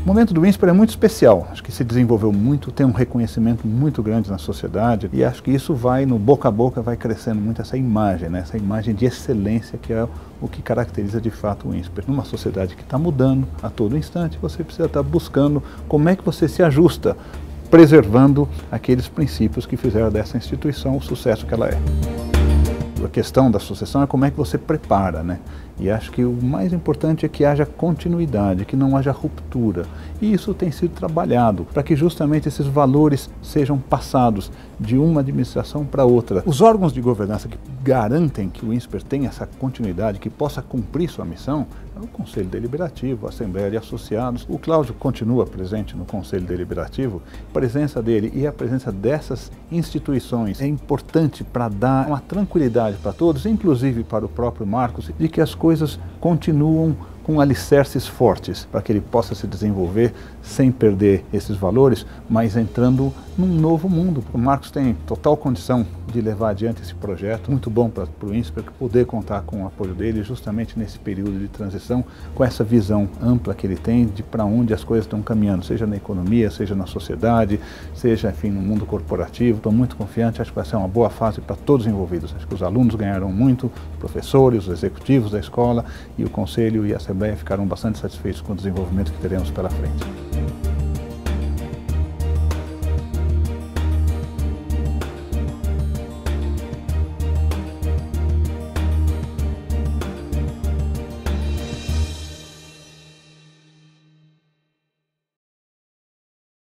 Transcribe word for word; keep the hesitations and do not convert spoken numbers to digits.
O momento do INSPER é muito especial, acho que se desenvolveu muito, tem um reconhecimento muito grande na sociedade e acho que isso vai, no boca a boca, vai crescendo muito essa imagem, né? Essa imagem de excelência que é o que caracteriza de fato o INSPER. Numa sociedade que está mudando a todo instante, você precisa estar buscando como é que você se ajusta, preservando aqueles princípios que fizeram dessa instituição o sucesso que ela é. A questão da sucessão é como é que você prepara, né? E acho que o mais importante é que haja continuidade, que não haja ruptura. E isso tem sido trabalhado para que justamente esses valores sejam passados de uma administração para outra. Os órgãos de governança que garantem que o INSPER tenha essa continuidade, que possa cumprir sua missão, é o Conselho Deliberativo, a Assembleia de Associados. O Cláudio continua presente no Conselho Deliberativo. A presença dele e a presença dessas instituições é importante para dar uma tranquilidade para todos, inclusive para o próprio Marcos, de que as coisas continuam com alicerces fortes, para que ele possa se desenvolver sem perder esses valores, mas entrando num novo mundo. O Marcos tem total condição de levar adiante esse projeto, muito bom para o INSPER poder contar com o apoio dele justamente nesse período de transição, com essa visão ampla que ele tem de para onde as coisas estão caminhando, seja na economia, seja na sociedade, seja, enfim, no mundo corporativo. Estou muito confiante, acho que vai ser uma boa fase para todos os envolvidos. Acho que os alunos ganharam muito, os professores, os executivos da escola e o Conselho e a Assembleia ficaram bastante satisfeitos com o desenvolvimento que teremos pela frente.